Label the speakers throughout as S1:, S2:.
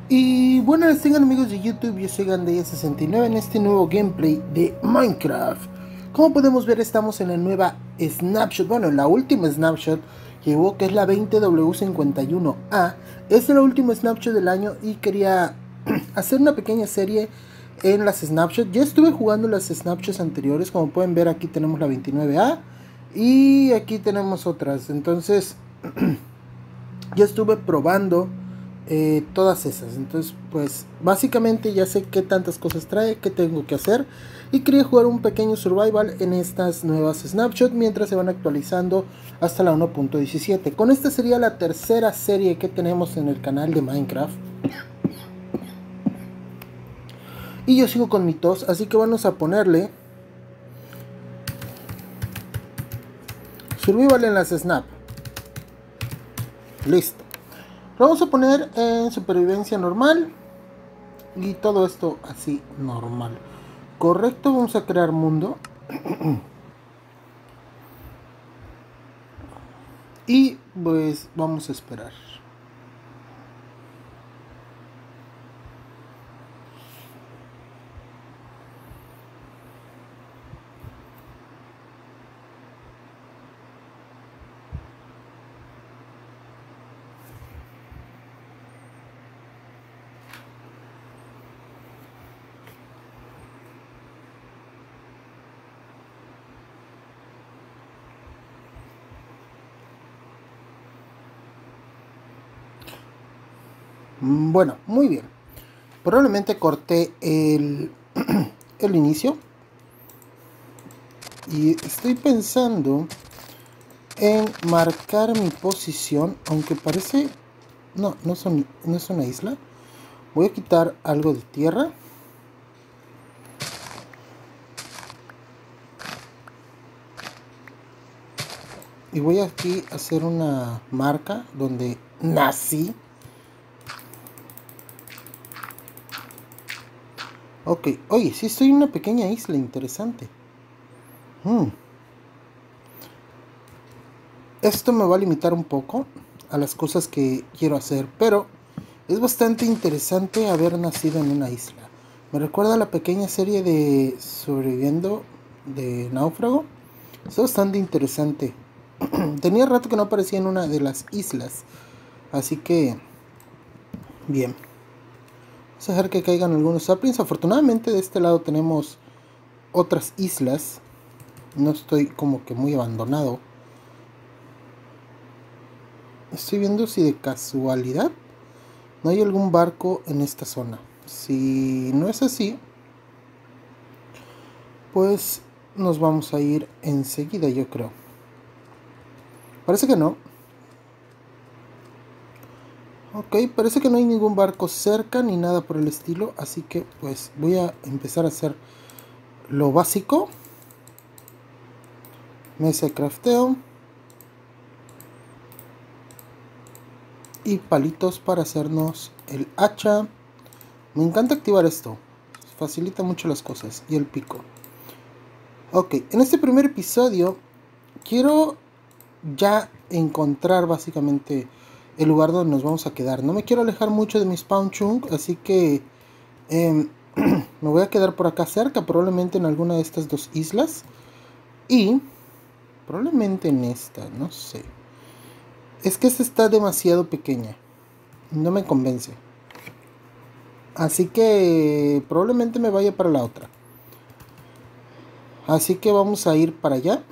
S1: Y bueno, les tengan amigos de YouTube, yo soy Gandaya69 en este nuevo gameplay de Minecraft. Como podemos ver, estamos en la nueva snapshot, bueno, en la última snapshot que hubo, que es la 20W51A. Es la última snapshot del año y quería hacer una pequeña serie en las snapshots. Ya estuve jugando las snapshots anteriores, como pueden ver aquí tenemos la 29A y aquí tenemos otras. Entonces, ya estuve probando todas esas. Entonces pues básicamente ya sé qué tantas cosas trae, qué tengo que hacer, y quería jugar un pequeño survival en estas nuevas snapshots mientras se van actualizando hasta la 1.17. Con esta sería la tercera serie que tenemos en el canal de Minecraft. Y yo sigo con mi tos, así que vamos a ponerle survival en las snap. Listo. Lo vamos a poner en supervivencia normal. Y todo esto así normal. Correcto, vamos a crear mundo. Y pues vamos a esperar. Bueno, muy bien. Probablemente corté el inicio. Y estoy pensando en marcar mi posición, aunque parece... No es una isla. Voy a quitar algo de tierra. Y voy aquí a hacer una marca donde nací. Ok, oye, sí estoy en una pequeña isla, interesante. Esto me va a limitar un poco a las cosas que quiero hacer, pero es bastante interesante haber nacido en una isla. Me recuerda a la pequeña serie de Sobreviviendo de Náufrago. Es bastante interesante. Tenía rato que no aparecía en una de las islas, así que bien. Vamos a dejar que caigan algunos saplings. Afortunadamente de este lado tenemos otras islas. No estoy como que muy abandonado. Estoy viendo si de casualidad no hay algún barco en esta zona. Si no es así, pues nos vamos a ir enseguida, yo creo. Parece que no. Ok, parece que no hay ningún barco cerca ni nada por el estilo. Así que pues voy a empezar a hacer lo básico. Mesa de crafteo. Y palitos para hacernos el hacha. Me encanta activar esto. Facilita mucho las cosas. Y el pico. Ok, en este primer episodio quiero ya encontrar básicamente el lugar donde nos vamos a quedar. No me quiero alejar mucho de mi spawn chunk, así que me voy a quedar por acá cerca, probablemente en alguna de estas dos islas. Y probablemente en esta, no sé. Es que esta está demasiado pequeña. No me convence. Así que probablemente me vaya para la otra. Así que vamos a ir para allá.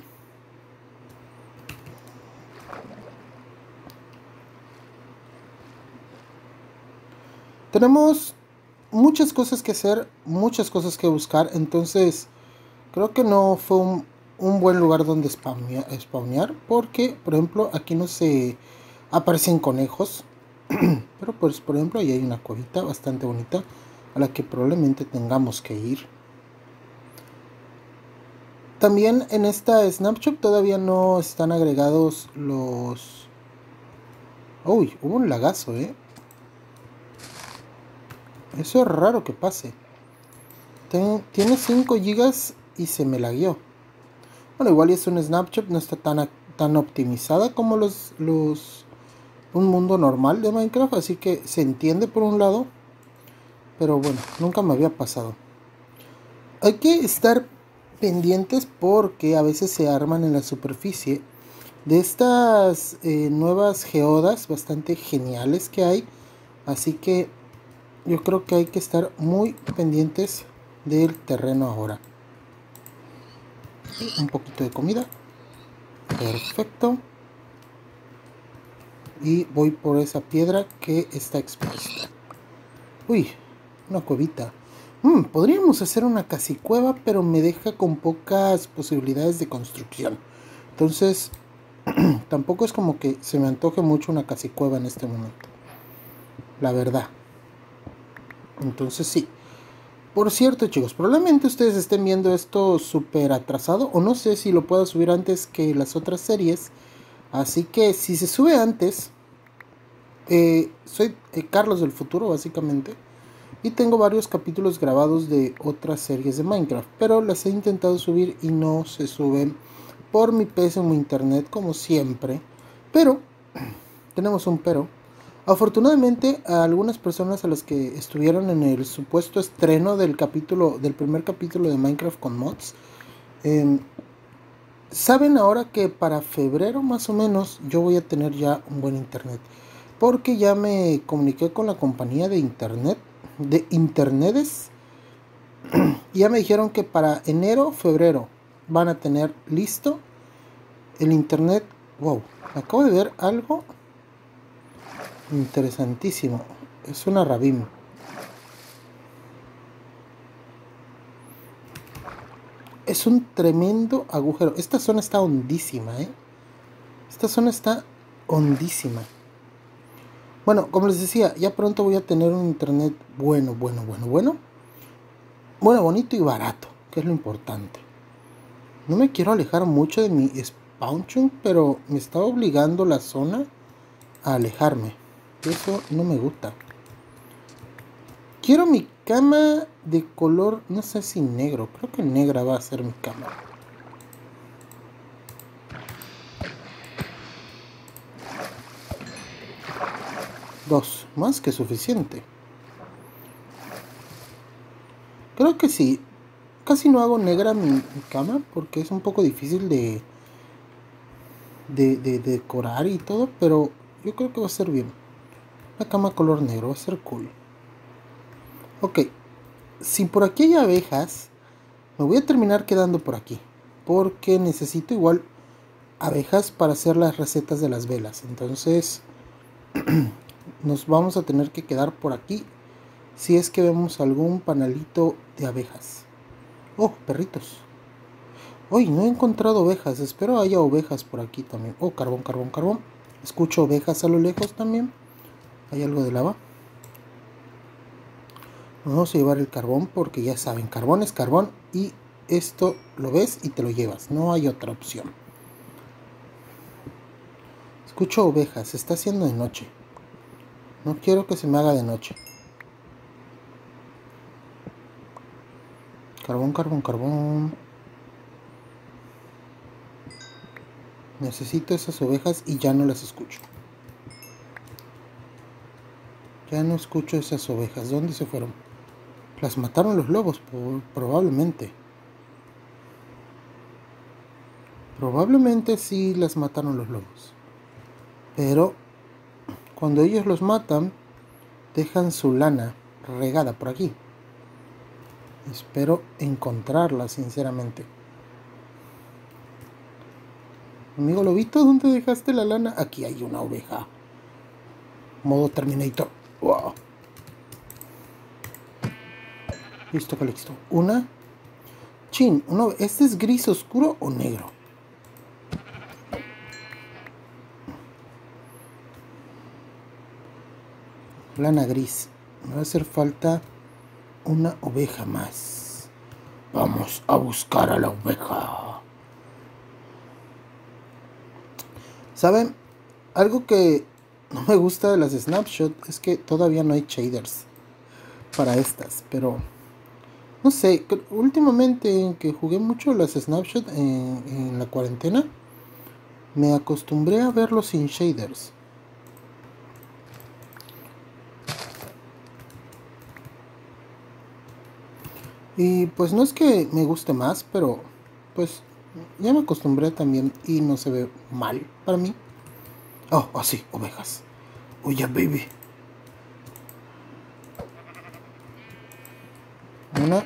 S1: Tenemos muchas cosas que hacer, muchas cosas que buscar. Entonces creo que no fue un buen lugar donde spawnear. Porque, por ejemplo, aquí no se aparecen conejos. Pero pues, por ejemplo, ahí hay una cuevita bastante bonita a la que probablemente tengamos que ir. También en esta snapshot todavía no están agregados los... Uy, hubo un lagazo, Eso es raro que pase. Tiene 5 GB y se me lagueó. Bueno, igual es un snapshot, no está tan optimizada como un mundo normal de Minecraft, así que se entiende por un lado. pero bueno, nunca me había pasado. Hay que estar pendientes porque a veces se arman en la superficie de estas nuevas geodas bastante geniales que hay. Así que yo creo que hay que estar muy pendientes del terreno ahora. Y un poquito de comida. Perfecto. Y voy por esa piedra que está expuesta. Uy, una cuevita. Podríamos hacer una casicueva, pero me deja con pocas posibilidades de construcción. Entonces, tampoco es como que se me antoje mucho una casicueva en este momento. La verdad. Entonces sí. Por cierto, chicos, probablemente ustedes estén viendo esto súper atrasado. O no sé si lo puedo subir antes que las otras series. Así que si se sube antes... soy Carlos del futuro, básicamente. Y tengo varios capítulos grabados de otras series de Minecraft, pero las he intentado subir y no se suben por mi pésimo internet, como siempre. Pero, tenemos un pero. Afortunadamente, a algunas personas a las que estuvieron en el supuesto estreno del primer capítulo de Minecraft con mods, saben ahora que para febrero más o menos yo voy a tener ya un buen internet. Porque ya me comuniqué con la compañía de internetes, y ya me dijeron que para enero, febrero van a tener listo el internet. Wow, acabo de ver algo interesantísimo. Es una Rabim. Es un tremendo agujero. Esta zona está hondísima, Esta zona está hondísima. Bueno, como les decía, ya pronto voy a tener un internet bueno, bonito y barato, que es lo importante. No me quiero alejar mucho de mi spawn chunk, pero me está obligando la zona a alejarme. Eso no me gusta. Quiero mi cama de color, no sé si negro. Creo que negra va a ser mi cama. Dos, más que suficiente. Creo que sí. Casi no hago negra mi cama porque es un poco difícil de decorar y todo, pero yo creo que va a ser bien. La cama color negro va a ser cool. Ok, si por aquí hay abejas, me voy a terminar quedando por aquí, porque necesito igual abejas para hacer las recetas de las velas. Entonces nos vamos a tener que quedar por aquí si es que vemos algún panalito de abejas. Oh, perritos. Hoy no he encontrado ovejas. Espero haya ovejas por aquí también. Oh, carbón. Escucho ovejas a lo lejos también. Hay algo de lava. Vamos a llevar el carbón porque ya saben, carbón es carbón y esto lo ves y te lo llevas. No hay otra opción. Escucho ovejas. Se está haciendo de noche. No quiero que se me haga de noche. Carbón. Necesito esas ovejas y ya no las escucho. Ya no escucho esas ovejas. ¿Dónde se fueron? Las mataron los lobos, probablemente. Probablemente sí las mataron los lobos. Pero cuando ellos los matan, dejan su lana regada por aquí. Espero encontrarla, sinceramente. Amigo lobito, ¿dónde dejaste la lana? Aquí hay una oveja. Modo Terminator. Wow. Listo, listo. Una. Chin, ¿este es gris oscuro o negro? Lana gris. Me va a hacer falta una oveja más. Vamos a buscar a la oveja. ¿Saben? Algo que no me gusta de las snapshots es que todavía no hay shaders para estas, pero no sé, últimamente en que jugué mucho las snapshots en la cuarentena, me acostumbré a verlos sin shaders. Y pues no es que me guste más, pero pues ya me acostumbré también y no se ve mal para mí. Oh, sí, ovejas. Oye, baby. Una.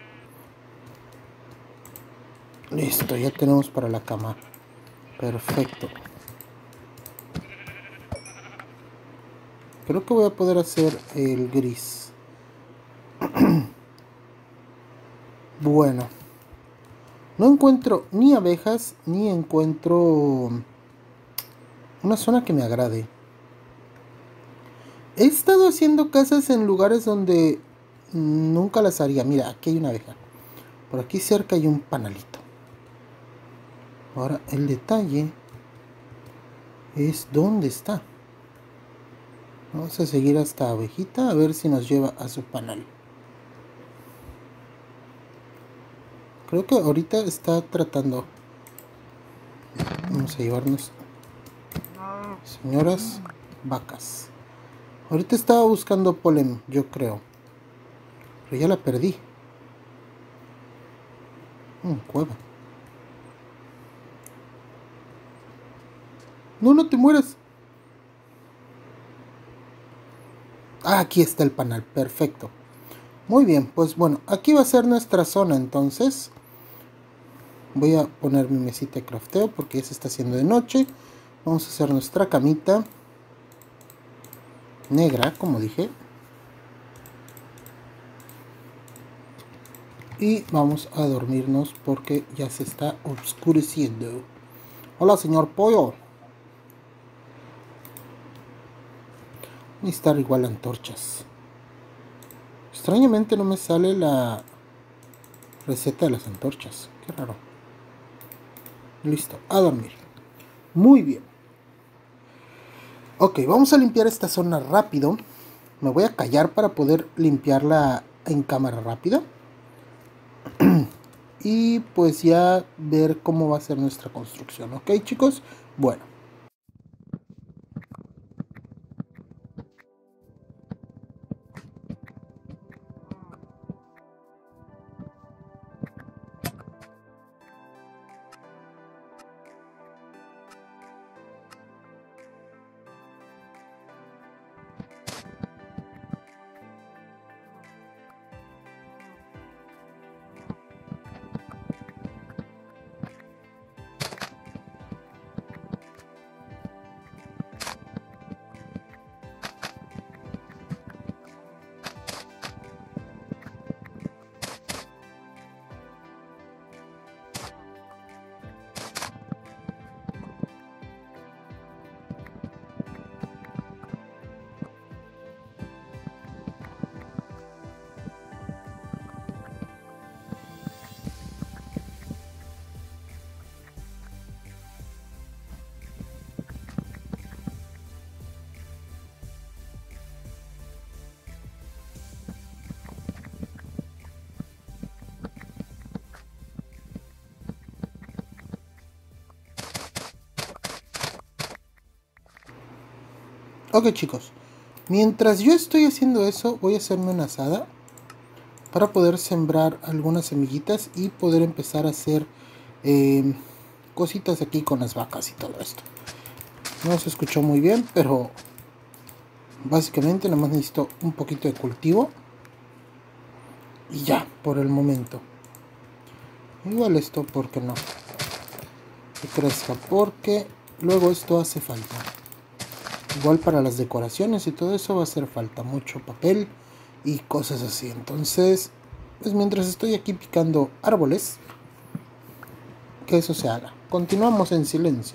S1: Listo, ya tenemos para la cama. Perfecto. Creo que voy a poder hacer el gris. Bueno. No encuentro ni abejas, ni encuentro una zona que me agrade. He estado haciendo casas en lugares donde nunca las haría. Mira, aquí hay una abeja. Por aquí cerca hay un panalito. Ahora, el detalle es dónde está. Vamos a seguir hasta abejita a ver si nos lleva a su panal. Creo que ahorita está tratando. Vamos a llevarnos. Señoras vacas. Ahorita estaba buscando polen, yo creo. Pero ya la perdí. Cueva. No, no te mueras. Ah, aquí está el panal. Perfecto. Muy bien, pues bueno, aquí va a ser nuestra zona entonces. Voy a poner mi mesita de crafteo porque ya se está haciendo de noche. Vamos a hacer nuestra camita negra, como dije. Y vamos a dormirnos porque ya se está oscureciendo. Hola, señor pollo. Necesitar igual antorchas. Extrañamente no me sale la receta de las antorchas. Qué raro. Listo, a dormir. Muy bien. Ok, vamos a limpiar esta zona rápido. Me voy a callar para poder limpiarla en cámara rápida. Y pues ya ver cómo va a ser nuestra construcción. Ok, chicos. Bueno. Ok, chicos. Mientras yo estoy haciendo eso, voy a hacerme una asada para poder sembrar algunas semillitas y poder empezar a hacer cositas aquí con las vacas y todo esto. No se escuchó muy bien, pero básicamente nada más necesito un poquito de cultivo y ya, por el momento. Igual esto, ¿por qué no? Que crezca, porque luego esto hace falta. Igual para las decoraciones y todo eso va a hacer falta mucho papel y cosas así. Entonces, pues mientras estoy aquí picando árboles, que eso se haga. Continuamos en silencio.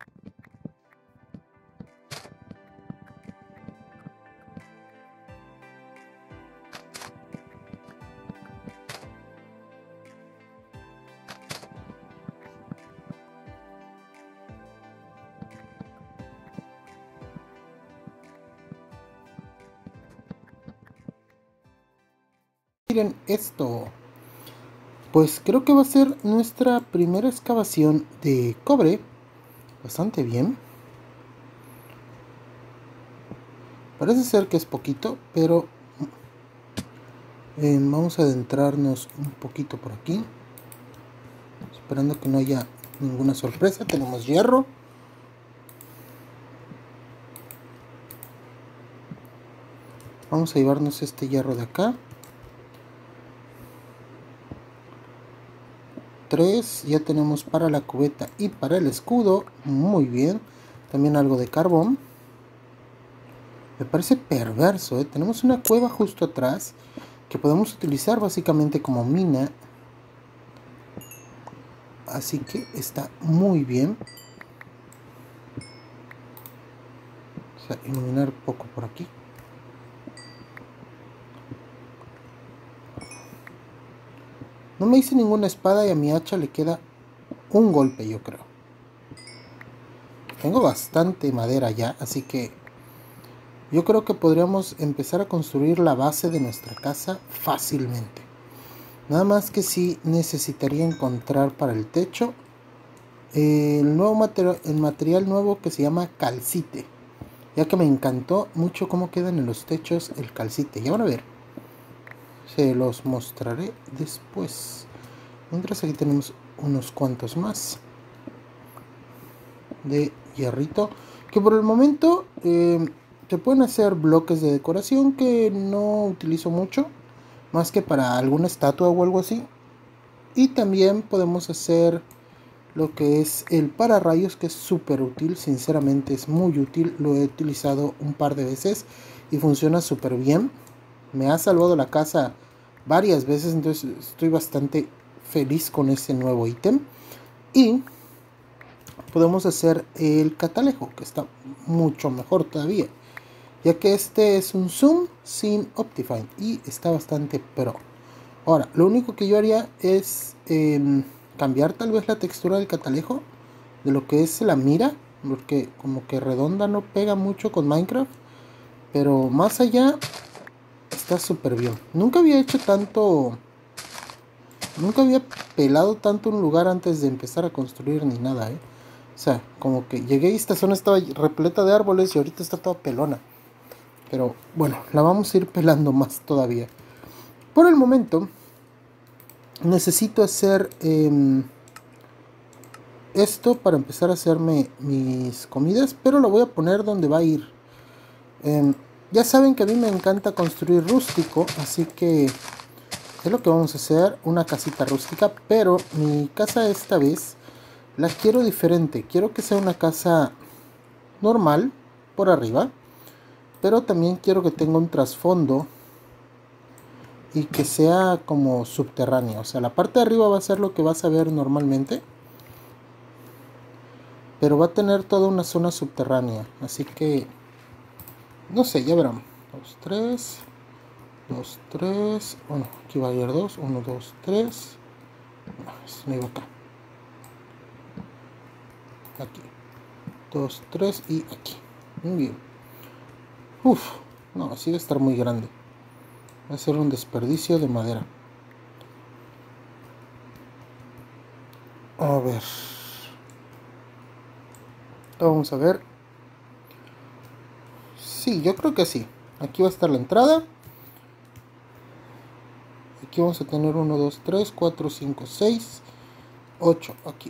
S1: Miren esto. Pues creo que va a ser nuestra primera excavación de cobre. Bastante bien. Parece ser que es poquito, pero Vamos a adentrarnos un poquito por aquí, esperando que no haya ninguna sorpresa. Tenemos hierro. Vamos a llevarnos este hierro de acá. 3, ya tenemos para la cubeta y para el escudo. Muy bien. También algo de carbón. Me parece perverso, ¿eh? Tenemos una cueva justo atrás que podemos utilizar básicamente como mina. Así que está muy bien. Vamos a iluminar un poco por aquí. No me hice ninguna espada y a mi hacha le queda un golpe, yo creo. Tengo bastante madera ya, así que yo creo que podríamos empezar a construir la base de nuestra casa fácilmente. Nada más que sí necesitaría encontrar para el techo el material nuevo que se llama calcite, ya que me encantó mucho cómo quedan en los techos el calcite. Ya van a ver, se los mostraré después. Mientras aquí tenemos unos cuantos más de hierrito, que por el momento se pueden hacer bloques de decoración que no utilizo mucho, más que para alguna estatua o algo así. Y también podemos hacer lo que es el pararrayos, que es súper útil, sinceramente es muy útil. Lo he utilizado un par de veces y funciona súper bien. Me ha salvado la casa varias veces, entonces estoy bastante feliz con este nuevo ítem. Y podemos hacer el catalejo, que está mucho mejor todavía, ya que este es un zoom sin Optifine y está bastante pro. Ahora, lo único que yo haría es cambiar tal vez la textura del catalejo, de lo que es la mira, porque como que redonda no pega mucho con Minecraft, pero más allá está súper bien. Nunca había hecho tanto, nunca había pelado tanto un lugar antes de empezar a construir ni nada, O sea, como que llegué y esta zona estaba repleta de árboles y ahorita está toda pelona. Pero bueno, la vamos a ir pelando más todavía. Por el momento necesito hacer esto para empezar a hacerme mis comidas, pero lo voy a poner donde va a ir. Ya saben que a mí me encanta construir rústico, así que es lo que vamos a hacer, una casita rústica, pero mi casa esta vez la quiero diferente. Quiero que sea una casa normal por arriba, pero también quiero que tenga un trasfondo y que sea como subterráneo. O sea, la parte de arriba va a ser lo que vas a ver normalmente, pero va a tener toda una zona subterránea. Así que, no sé, ya verán. 2, 3, 2, 3. Bueno, aquí va a ir 2, 1, 2, 3. No, esto no iba acá. Aquí. 2, 3 y aquí. Muy bien. Uf, no, así va a estar muy grande. Va a ser un desperdicio de madera. A ver. Vamos a ver. Sí, yo creo que sí. Aquí va a estar la entrada. Aquí vamos a tener 1, 2, 3, 4, 5, 6, 8. Aquí.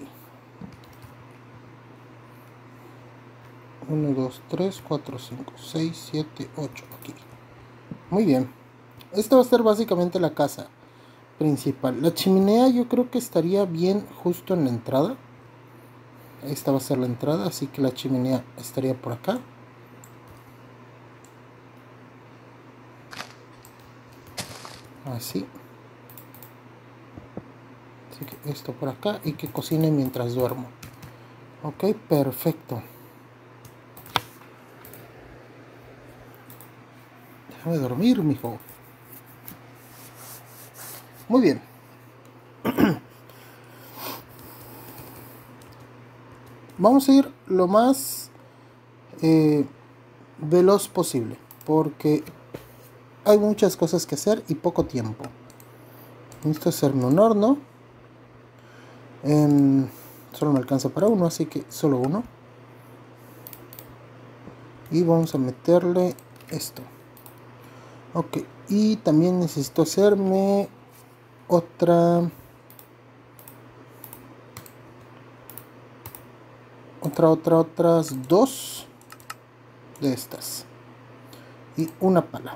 S1: 1, 2, 3, 4, 5, 6, 7, 8. Aquí. Muy bien. Esta va a ser básicamente la casa principal. La chimenea yo creo que estaría bien justo en la entrada. Esta va a ser la entrada, así que la chimenea estaría por acá. Así. Así que esto por acá y que cocine mientras duermo. Ok, perfecto. Déjame dormir, mijo. Muy bien. Vamos a ir lo más veloz posible, porque hay muchas cosas que hacer y poco tiempo. Necesito hacerme un horno. Solo me alcanza para uno, así que solo uno. Y vamos a meterle esto. Ok, Y también necesito hacerme otras dos de estas y una pala.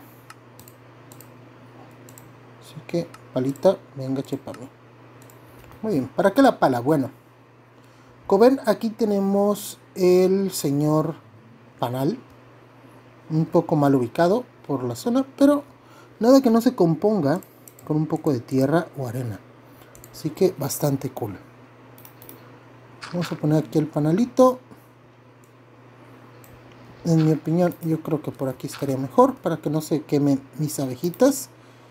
S1: Así que palita, venga, chepa mí. Muy bien, ¿para qué la pala? Bueno, como ven, aquí tenemos el señor panal, un poco mal ubicado por la zona, pero nada que no se componga con un poco de tierra o arena. Así que bastante cool. Vamos a poner aquí el panalito. En mi opinión, yo creo que por aquí estaría mejor para que no se quemen mis abejitas.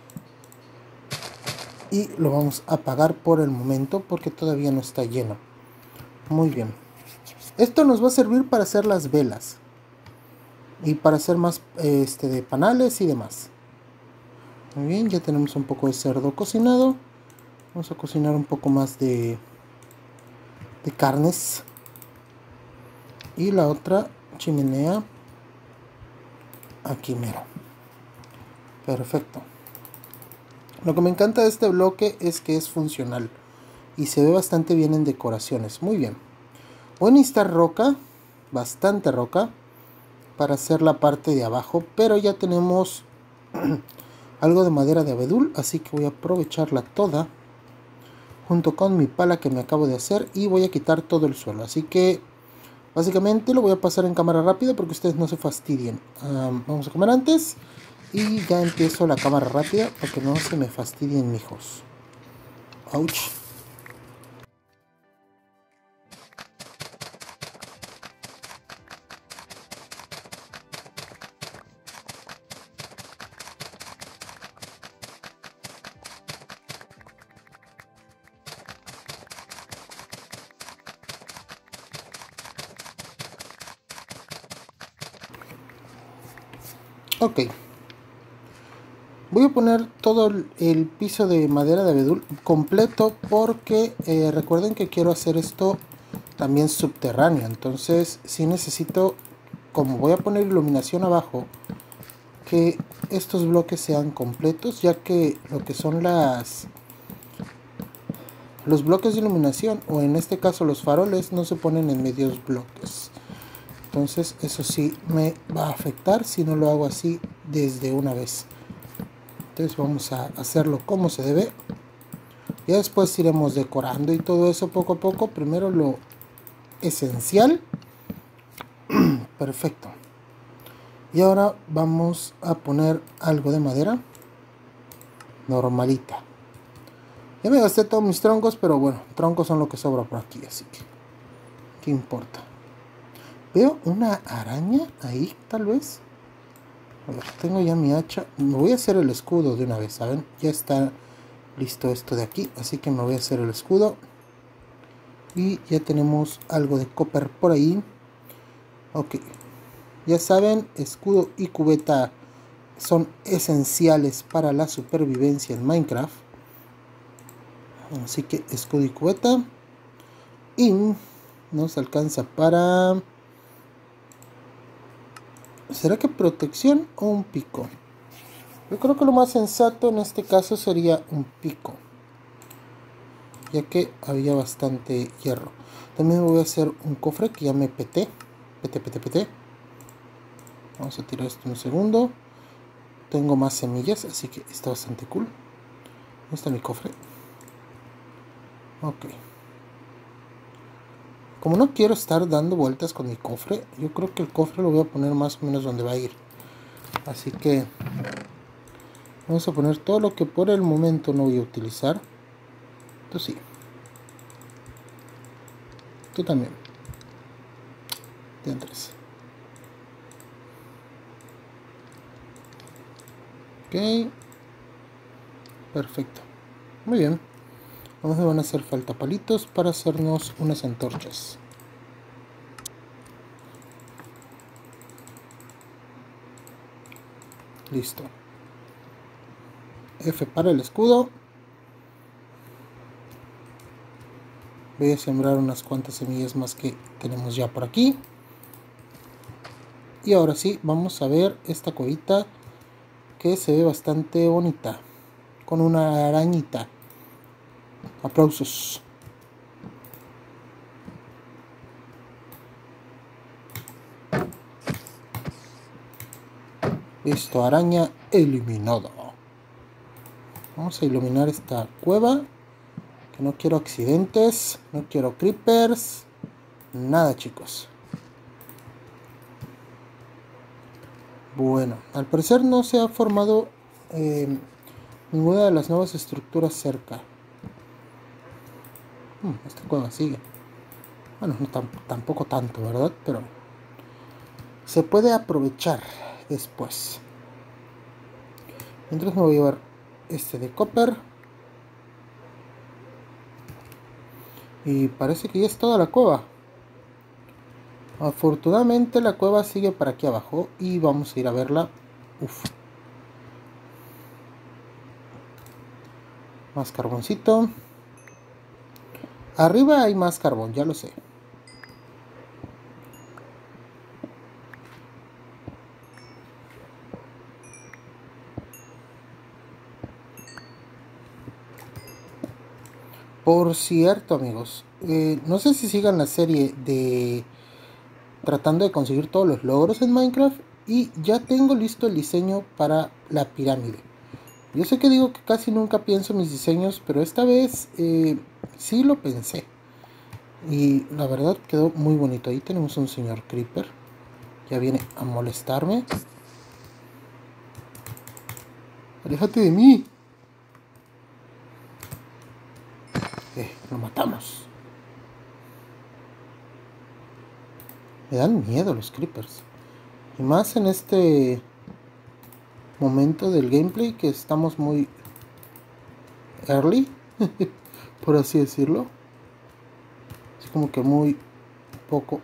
S1: Y lo vamos a apagar por el momento porque todavía no está lleno. Muy bien. Esto nos va a servir para hacer las velas y para hacer más de panales y demás. Muy bien, ya tenemos un poco de cerdo cocinado. Vamos a cocinar un poco más de carnes. Y la otra chimenea aquí mero. Perfecto. Lo que me encanta de este bloque es que es funcional y se ve bastante bien en decoraciones. Muy bien. Voy a necesitar roca, bastante roca, para hacer la parte de abajo, pero ya tenemos algo de madera de abedul, así que voy a aprovecharla toda junto con mi pala que me acabo de hacer y voy a quitar todo el suelo. Así que básicamente lo voy a pasar en cámara rápida porque ustedes no se fastidien. Vamos a comer antes y ya empiezo la cámara rápida para que no se me fastidien, mijos. Ouch. Ok. Voy a poner todo el piso de madera de abedul completo porque recuerden que quiero hacer esto también subterráneo. Entonces sí necesito, como voy a poner iluminación abajo, que estos bloques sean completos, ya que lo que son los bloques de iluminación, o en este caso los faroles, no se ponen en medios bloques. Entonces eso sí me va a afectar si no lo hago así desde una vez. Entonces vamos a hacerlo como se debe. Ya después iremos decorando y todo eso poco a poco. Primero lo esencial. Perfecto. Y ahora vamos a poner algo de madera normalita. Ya me gasté todos mis troncos, pero bueno, troncos son lo que sobra por aquí, así que ¿qué importa? Veo una araña ahí, tal vez. A ver, tengo ya mi hacha. Me voy a hacer el escudo de una vez, ¿saben? Ya está listo esto de aquí, así que me voy a hacer el escudo. Y ya tenemos algo de copper por ahí. Ok. Ya saben, escudo y cubeta son esenciales para la supervivencia en Minecraft. Así que escudo y cubeta. Y nos alcanza para... ¿será que protección o un pico? Yo creo que lo más sensato en este caso sería un pico, ya que había bastante hierro. También voy a hacer un cofre que ya me peté. Pete. Vamos a tirar esto un segundo. Tengo más semillas, así que está bastante cool. ¿Dónde está mi cofre? Ok. Como no quiero estar dando vueltas con mi cofre, yo creo que el cofre lo voy a poner más o menos donde va a ir. Así que vamos a poner todo lo que por el momento no voy a utilizar. Tú sí. Tú también. Dentro. Ok. Perfecto. Muy bien. Vamos a van a hacer falta palitos para hacernos unas antorchas. Listo. F para el escudo. Voy a sembrar unas cuantas semillas más que tenemos ya por aquí. Y ahora sí, vamos a ver esta cuevita que se ve bastante bonita, con una arañita. Aplausos. Listo, araña eliminada. Vamos a iluminar esta cueva, que no quiero accidentes, no quiero creepers, nada, chicos. Bueno, al parecer no se ha formado ninguna de las nuevas estructuras cerca. Esta cueva sigue. Bueno, no tampoco tanto, ¿verdad? Pero se puede aprovechar después. Mientras me voy a llevar este de copper. Y parece que ya es toda la cueva. Afortunadamente la cueva sigue para aquí abajo y vamos a ir a verla. Uf. Más carboncito. Arriba hay más carbón, ya lo sé. Por cierto, amigos, no sé si sigan la serie de tratando de conseguir todos los logros en Minecraft, y ya tengo listo el diseño para la pirámide. Yo sé que digo que casi nunca pienso en mis diseños, pero esta vez sí lo pensé. Y la verdad quedó muy bonito. Ahí tenemos un señor Creeper. Ya viene a molestarme. ¡Aléjate de mí! Lo matamos. Me dan miedo los Creepers. Y más en este momento del gameplay que estamos muy early, por así decirlo. Es como que muy poco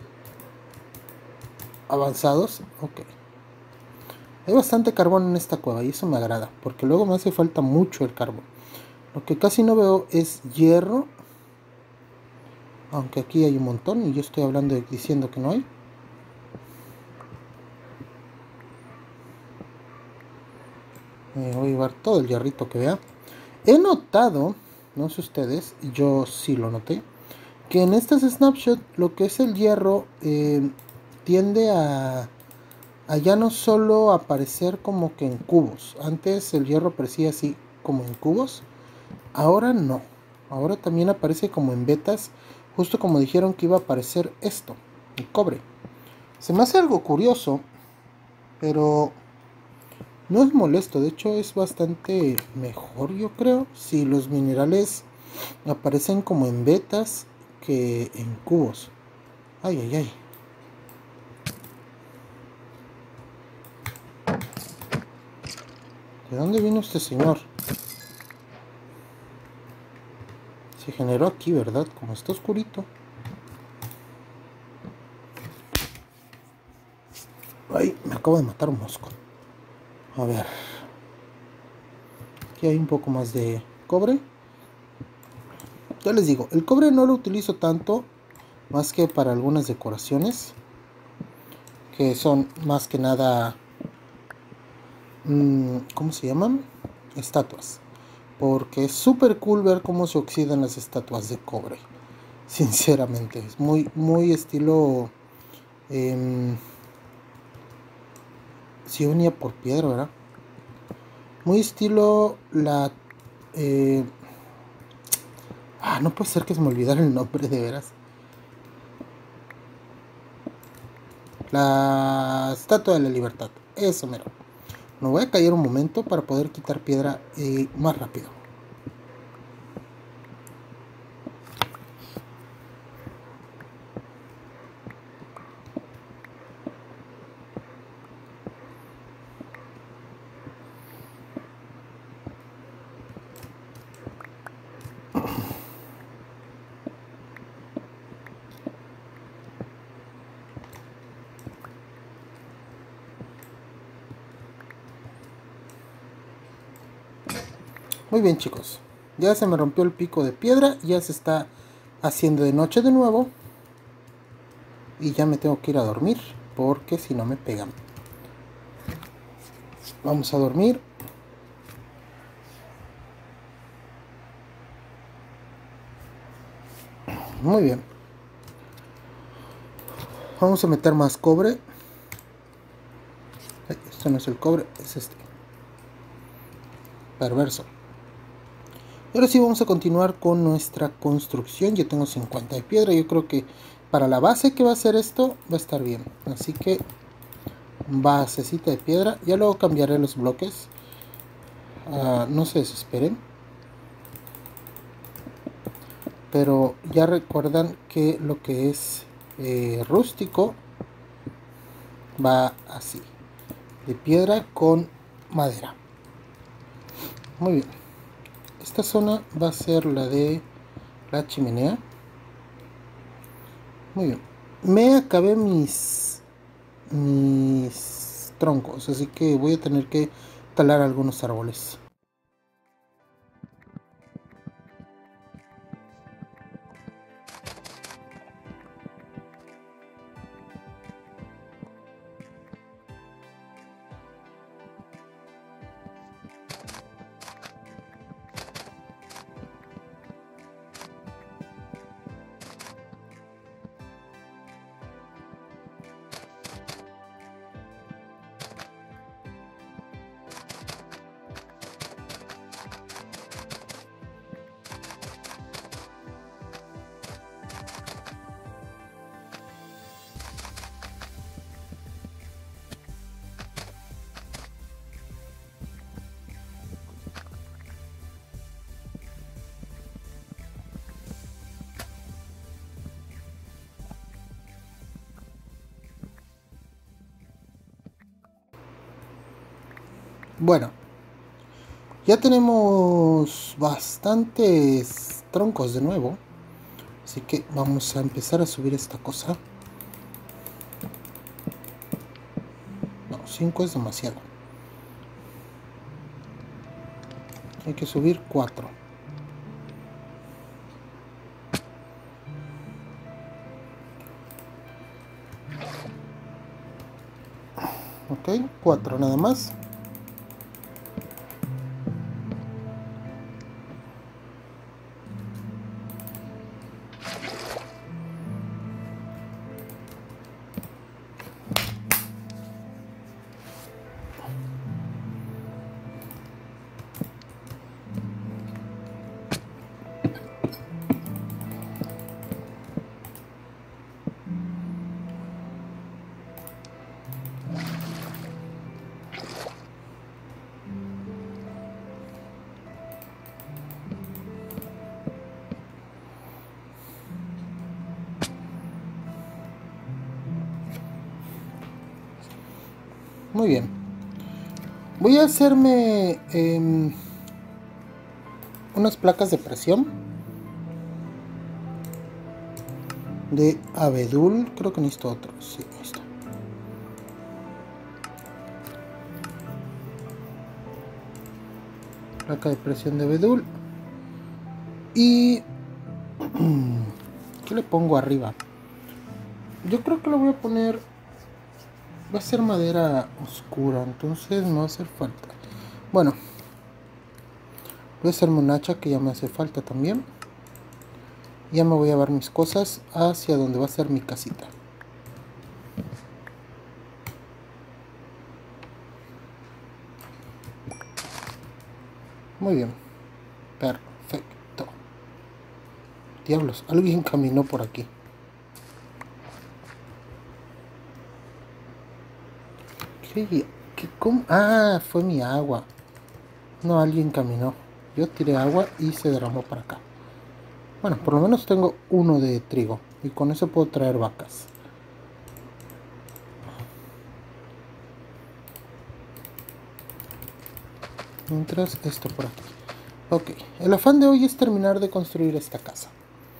S1: avanzados. Ok. Hay bastante carbón en esta cueva y eso me agrada, porque luego me hace falta mucho el carbón. Lo que casi no veo es hierro, aunque aquí hay un montón y yo estoy hablando diciendo que no hay. Me voy a llevar todo el hierrito que vea. He notado, no sé ustedes, yo sí lo noté, que en estas snapshots lo que es el hierro tiende a ya no solo aparecer como que en cubos. Antes el hierro aparecía así como en cubos, ahora no. Ahora también aparece como en vetas, justo como dijeron que iba a aparecer esto, el cobre. Se me hace algo curioso, pero no es molesto, de hecho es bastante mejor, yo creo, si los minerales aparecen como en vetas que en cubos. Ay, ay, ay. ¿De dónde vino este señor? Se generó aquí, ¿verdad? Como está oscurito. Ay, me acabo de matar un mosco. A ver. Aquí hay un poco más de cobre. Ya les digo, el cobre no lo utilizo tanto, más que para algunas decoraciones, que son más que nada, ¿cómo se llaman? Estatuas. Porque es súper cool ver cómo se oxidan las estatuas de cobre. Sinceramente, es muy estilo si unía por piedra, ¿verdad? Muy estilo la no puede ser que se me olvidara el nombre, de veras. La Estatua de la Libertad. Eso mero. Me voy a callar un momento para poder quitar piedra más rápido. Muy bien, chicos. Ya se me rompió el pico de piedra. Ya se está haciendo de noche de nuevo. Y ya me tengo que ir a dormir, porque si no me pegan. Vamos a dormir. Muy bien. Vamos a meter más cobre. Esto no es el cobre, es este. Perverso. Y ahora sí vamos a continuar con nuestra construcción. Yo tengo 50 de piedra. Yo creo que para la base que va a ser esto va a estar bien. Así que basecita de piedra. Ya luego cambiaré los bloques. No se desesperen. Pero ya recuerdan que lo que es rústico va así. De piedra con madera. Muy bien. Esta zona va a ser la de la chimenea. Muy bien. Me acabé mis troncos, así que voy a tener que talar algunos árboles. Bueno, ya tenemos bastantes troncos de nuevo, así que vamos a empezar a subir esta cosa. No, 5 es demasiado. Hay que subir 4. Ok, 4 nada más. Muy bien. Voy a hacerme unas placas de presión de abedul. Creo que necesito otro. Sí, ahí está. Placa de presión de abedul. Y ¿qué le pongo arriba? Yo creo que lo voy a poner. Va a ser madera oscura, entonces no va a hacer falta. Bueno, voy a hacerme un hacha que ya me hace falta también. Ya me voy a llevar mis cosas hacia donde va a ser mi casita. Muy bien. Perfecto. Diablos, alguien caminó por aquí. ¿Cómo? Ah, fue mi agua. No, alguien caminó. Yo tiré agua y se derramó para acá. Bueno, por lo menos tengo uno de trigo. Y con eso puedo traer vacas. Mientras esto por aquí. Ok, el afán de hoy es terminar de construir esta casa.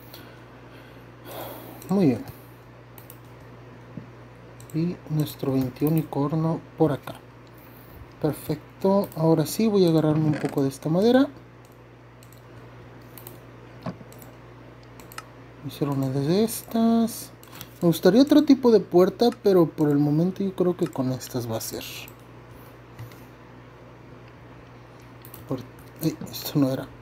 S1: Muy bien. Y nuestro 21 unicornio por acá. Perfecto. Ahora sí voy a agarrarme un poco de esta madera. Hacer una de estas. Me gustaría otro tipo de puerta, pero por el momento yo creo que con estas va a ser. Esto no era.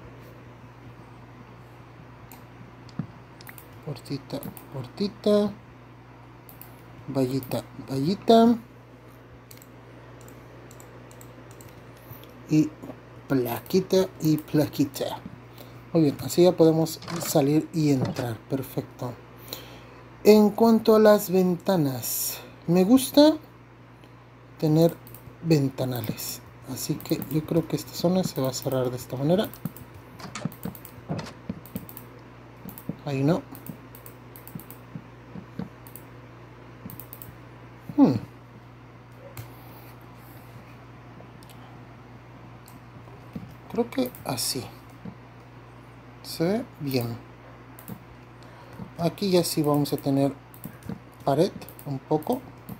S1: Puertita, puertita. Vallita, vallita. Y plaquita y plaquita. Muy bien, así ya podemos salir y entrar. Perfecto. En cuanto a las ventanas, me gusta tener ventanales. Así que yo creo que esta zona se va a cerrar de esta manera. Ahí no. Creo que así. Se ve bien. Aquí ya sí vamos a tener pared un poco.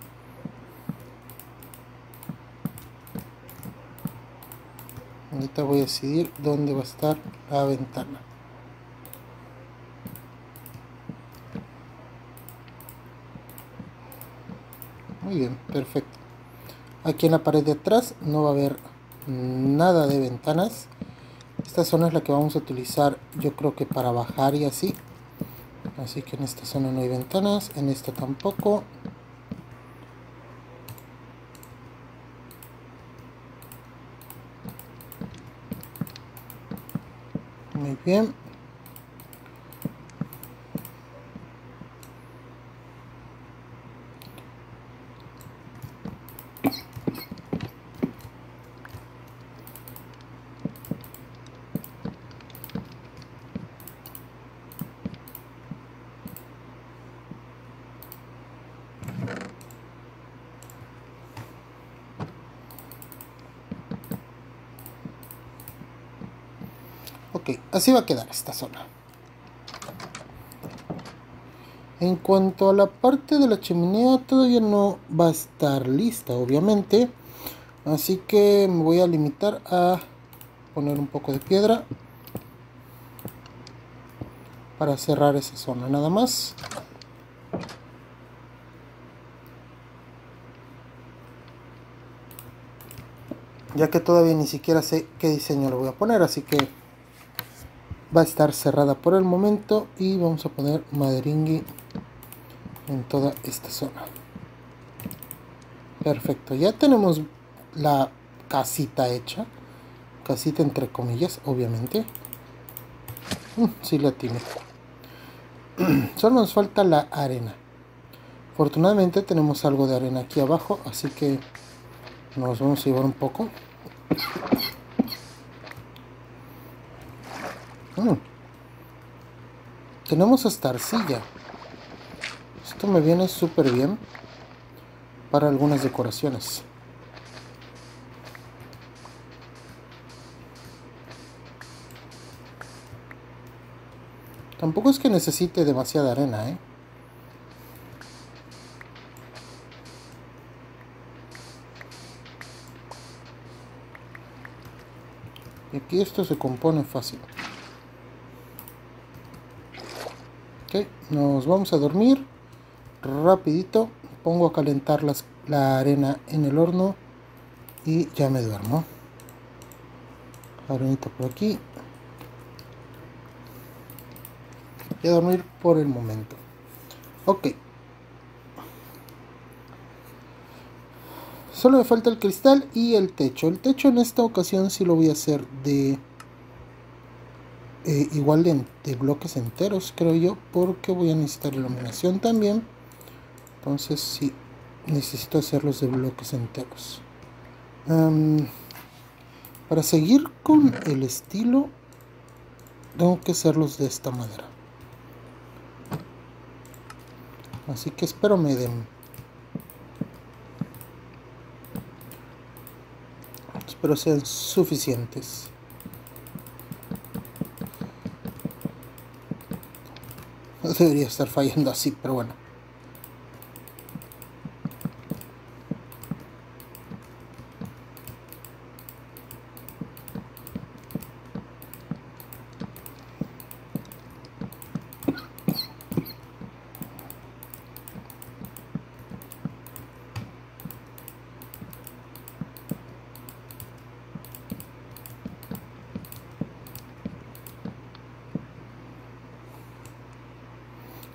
S1: Ahorita voy a decidir dónde va a estar la ventana. Muy bien, perfecto. Aquí en la pared de atrás no va a haber nada de ventanas. Esta zona es la que vamos a utilizar, yo creo que para bajar y así. Así que en esta zona no hay ventanas, en esta tampoco. Muy bien. Ok, así va a quedar esta zona. En cuanto a la parte de la chimenea, todavía no va a estar lista, obviamente. Así que me voy a limitar a poner un poco de piedra para cerrar esa zona, nada más. Ya que todavía ni siquiera sé qué diseño le voy a poner, así que va a estar cerrada por el momento. Y vamos a poner maderingui en toda esta zona. Perfecto, ya tenemos la casita hecha. Casita entre comillas, obviamente. Sí la tiene. Solo nos falta la arena. Afortunadamente tenemos algo de arena aquí abajo, así que nos vamos a llevar un poco. Tenemos hasta arcilla. Esto me viene súper bien para algunas decoraciones. Tampoco es que necesite demasiada arena, ¿eh? Y aquí esto se compone fácil. Ok, nos vamos a dormir. Rapidito. Pongo a calentar la arena en el horno. Y ya me duermo. Arenita por aquí. Y a dormir por el momento. Ok. Solo me falta el cristal y el techo. El techo en esta ocasión sí lo voy a hacer de... igual de bloques enteros, creo yo. Porque voy a necesitar iluminación también. Entonces sí, necesito hacerlos de bloques enteros. Para seguir con el estilo, tengo que hacerlos de esta manera. Así que espero me den. Espero sean suficientes. No debería estar fallando así, pero bueno.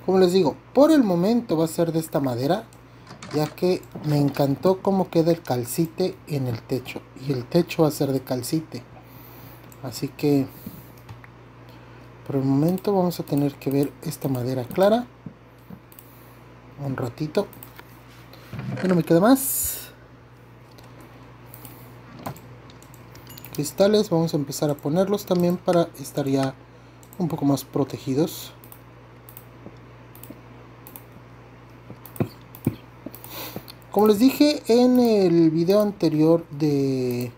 S1: Como les digo, por el momento va a ser de esta madera, ya que me encantó cómo queda el calcite en el techo, y el techo va a ser de calcite. Así que por el momento vamos a tener que ver esta madera clara un ratito. Ya no me queda más cristales, vamos a empezar a ponerlos también para estar ya un poco más protegidos. Como les dije en el video anterior de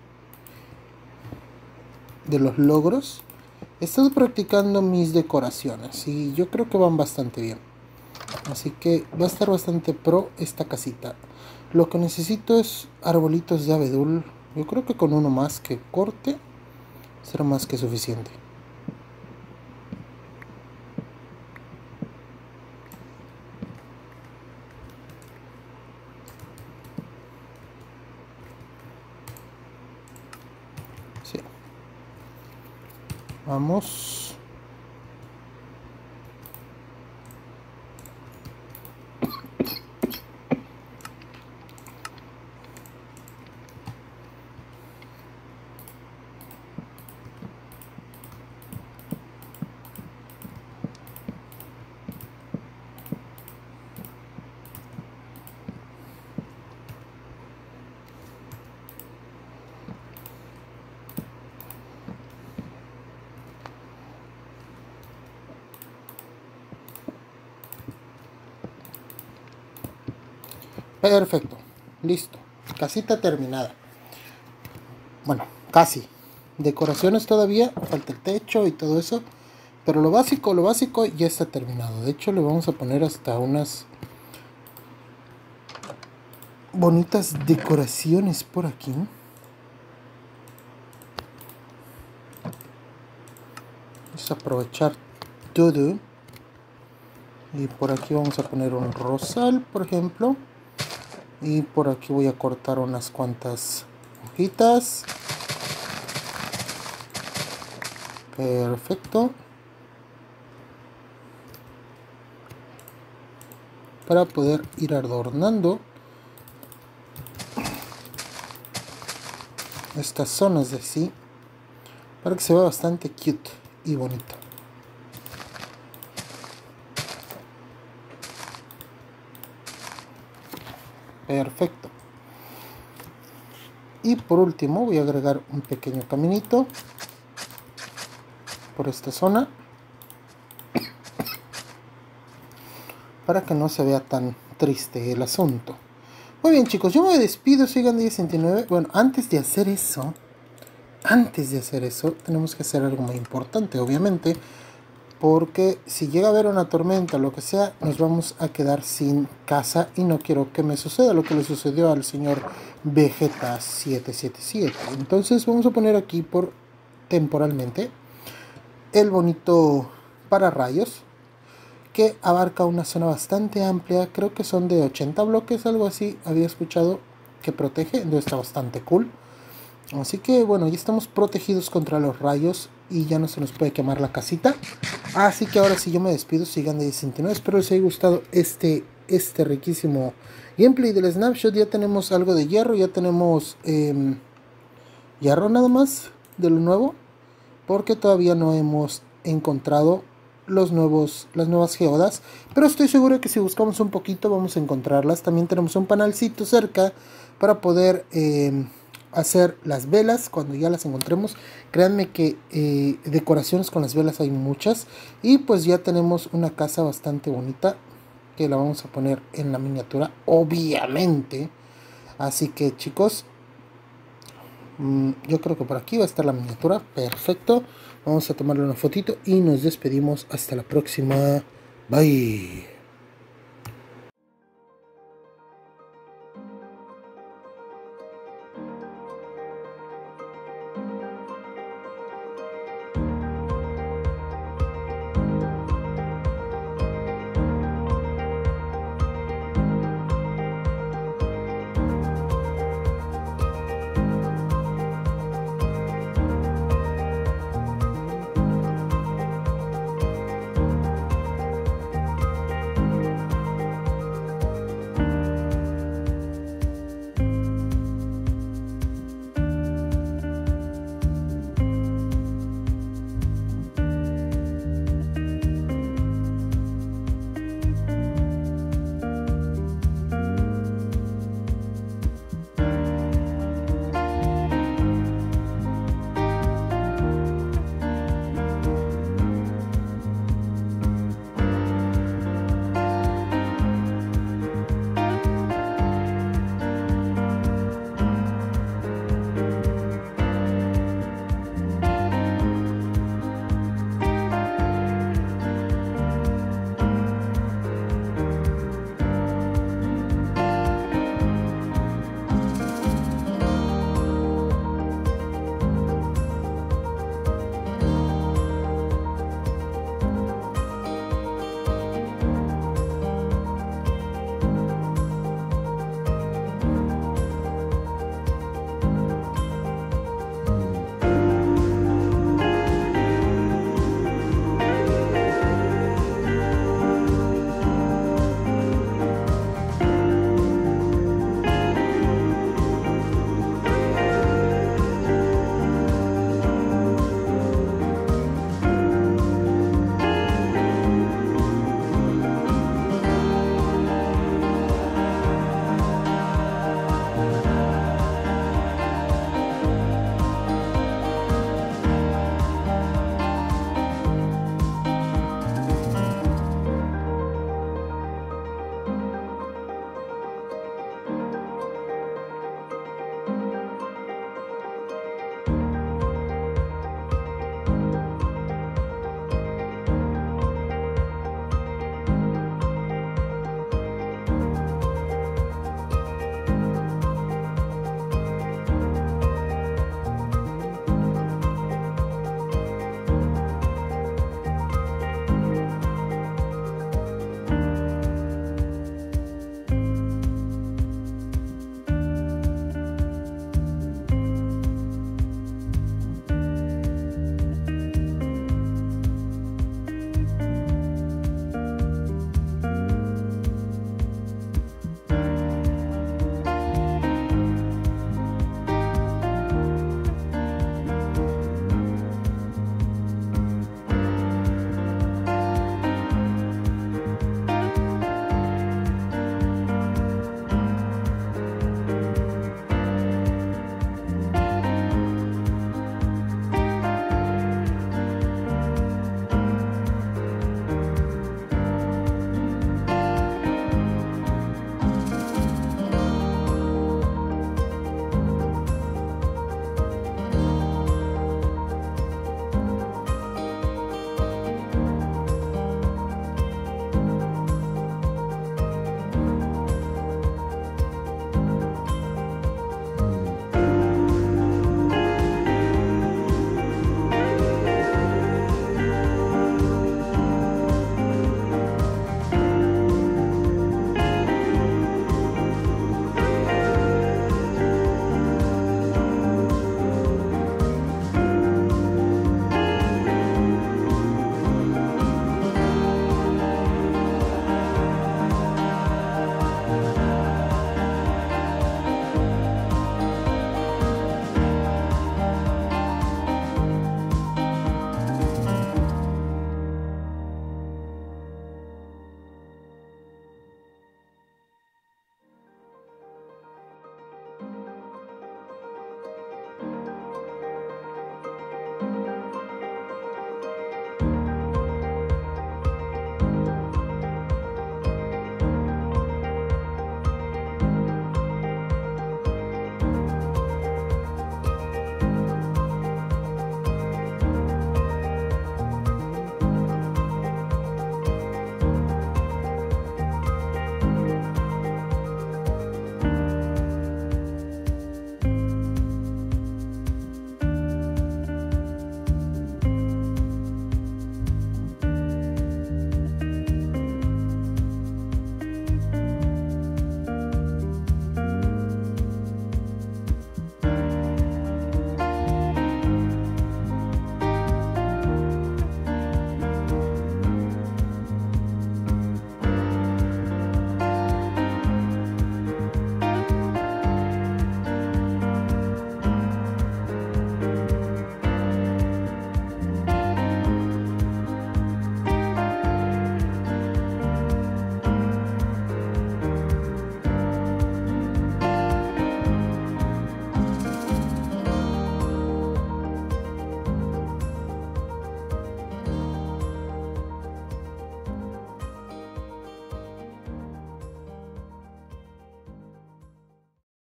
S1: los logros, he estado practicando mis decoraciones y yo creo que van bastante bien. Así que va a estar bastante pro esta casita. Lo que necesito es arbolitos de abedul. Yo creo que con uno más que corte será más que suficiente. Sí. Vamos. Perfecto, listo, casita terminada. Bueno, casi. Decoraciones todavía, falta el techo y todo eso, pero lo básico ya está terminado. De hecho, le vamos a poner hasta unas bonitas decoraciones por aquí. Vamos a aprovechar todo. Y por aquí vamos a poner un rosal, por ejemplo. Y por aquí voy a cortar unas cuantas hojitas. Perfecto. Para poder ir adornando estas zonas de así, para que se vea bastante cute y bonito. Perfecto. Y por último voy a agregar un pequeño caminito por esta zona para que no se vea tan triste el asunto. Muy bien, chicos, yo me despido, soy Gandhi69. Bueno, antes de hacer eso tenemos que hacer algo muy importante, obviamente, porque si llega a haber una tormenta o lo que sea, nos vamos a quedar sin casa y no quiero que me suceda lo que le sucedió al señor Vegeta 777. Entonces vamos a poner aquí por temporalmente el bonito pararrayos, que abarca una zona bastante amplia. Creo que son de 80 bloques, algo así había escuchado, que protege. Entonces está bastante cool. Así que bueno, ya estamos protegidos contra los rayos y ya no se nos puede quemar la casita. Así que ahora sí yo me despido, sigan de 69. Espero les haya gustado este riquísimo gameplay del snapshot. Ya tenemos algo de hierro, ya tenemos hierro nada más de lo nuevo, porque todavía no hemos encontrado las nuevas geodas, pero estoy seguro que si buscamos un poquito vamos a encontrarlas. También tenemos un panalcito cerca para poder hacer las velas cuando ya las encontremos. Créanme que decoraciones con las velas hay muchas, y pues ya tenemos una casa bastante bonita que la vamos a poner en la miniatura, obviamente. Así que chicos, yo creo que por aquí va a estar la miniatura. Perfecto, vamos a tomarle una fotito y nos despedimos hasta la próxima. Bye.